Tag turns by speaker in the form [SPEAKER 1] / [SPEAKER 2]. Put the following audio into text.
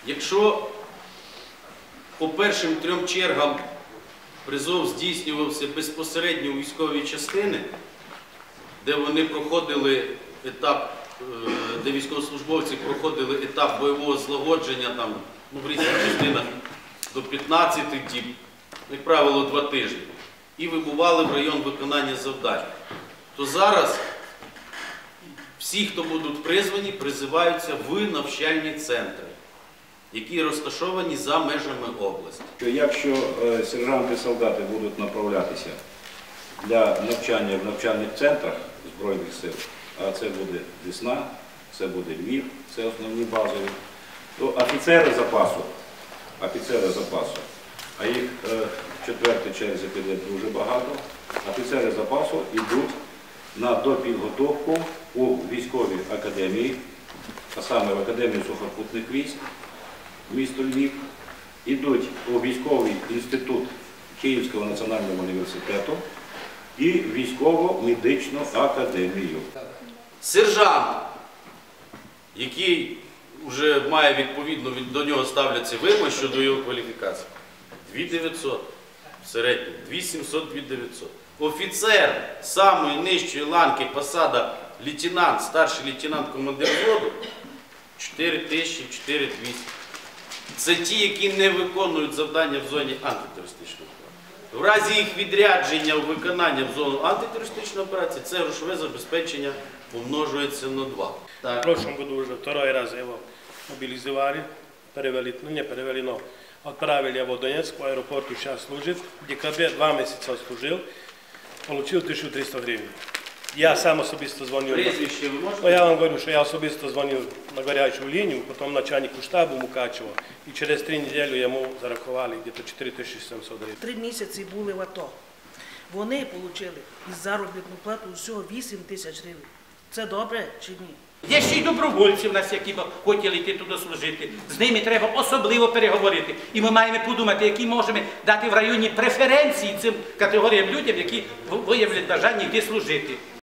[SPEAKER 1] Якщо по першим 3 чергам призов здійснювався безпосередньо у військовій частини, де вони проходили етап, де військовослужбовці проходили етап бойового злагодження там, в різних частинах до 15 діб, як правило, 2 тижні, і вибували в район виконання завдань, то зараз всі, хто будуть призвані, призиваються в навчальні центри, які розташовані за межами області.
[SPEAKER 2] Якщо сержанти-солдати будуть направлятися для навчання в навчальних центрах Збройних сил, а це буде Десна, це буде Львів, це основні базові, то офіцери запасу, а їх в 4-й черзі піде дуже багато, офіцери запасу йдуть на допідготовку у військовій академії, а саме в Академію сухопутних військ, місто Львів, йдуть у військовий інститут Київського національного університету і військово-медичну академію.
[SPEAKER 1] Сержант, який вже має відповідно, до нього ставляться вимоги щодо його кваліфікації, 2900 в середньому, 2700, 2900. Офіцер самої нижчої ланки, посада лейтенант, старший лейтенант, командир взводу, 4000, 4200. Це ті, які не виконують завдання в зоні антитерористичної операції. В разі їх відрядження у виконання в зону антитерористичної операції, це грошове забезпечення помножується на 2.
[SPEAKER 3] В прошлом году уже 2-й раз его мобилизовали, отправили его в Донецк, по аэропорту сейчас служит. В декабре 2 месяца служил, получил 1300 гривен. Я сам особисто звонил.
[SPEAKER 1] Прізвище ви можете?
[SPEAKER 3] Я вам говорю, что я особисто звонил на горячую линию, потом начальнику штабу Мукачева, и через 3 недели ему зараховали где-то 4700 гривен.
[SPEAKER 4] 3 місяці були в АТО. Вони отримали із заробітну плату всього 8 тисяч гривень. Це добре чи ні?
[SPEAKER 5] Є ще й добровольці в нас, які б хотіли йти туди служити. З ними треба особливо переговорити. І ми маємо подумати, які можемо дати в районі преференції цим категоріям людям, які виявлять бажання йти служити.